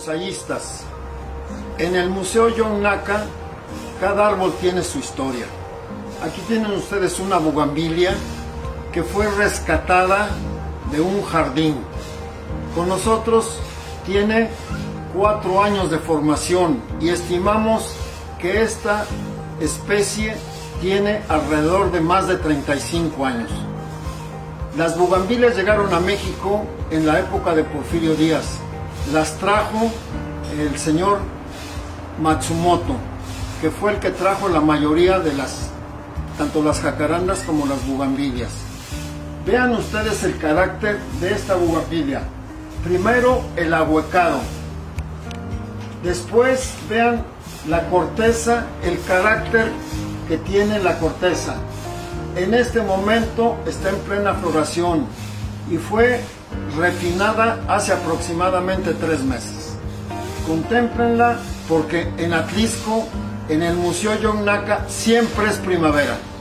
bonsayistas. En el Museo John Naka, cada árbol tiene su historia. Aquí tienen ustedes una bugambilia que fue rescatada de un jardín. Con nosotros tiene 4 años de formación y estimamos que esta especie tiene alrededor de más de 35 años. Las bugambilias llegaron a México en la época de Porfirio Díaz. Las trajo el señor Matsumoto, que fue el que trajo la mayoría de tanto las jacarandas como las bugambilias. Vean ustedes el carácter de esta bugambilia. Primero el ahuecado. Después vean la corteza, el carácter que tiene la corteza. En este momento está en plena floración y fue refinada hace aproximadamente 3 meses. Contémplenla porque en Atlisco, en el Museo John Naka, siempre es primavera.